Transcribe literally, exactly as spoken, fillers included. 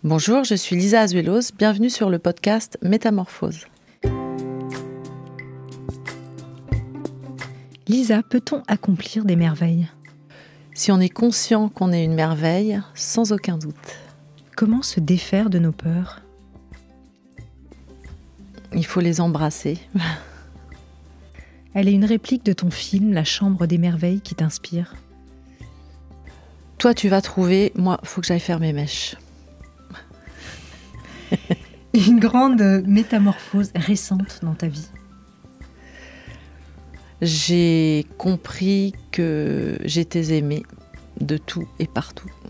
Bonjour, je suis Lisa Azuelos, bienvenue sur le podcast Métamorphose. Lisa, peut-on accomplir des merveilles ? Si on est conscient qu'on est une merveille, sans aucun doute. Comment se défaire de nos peurs ? Il faut les embrasser. Elle est une réplique de ton film La Chambre des merveilles qui t'inspire. Toi, tu vas trouver, moi, il faut que j'aille faire mes mèches. Une grande métamorphose récente dans ta vie. J'ai compris que j'étais aimée de tout et partout.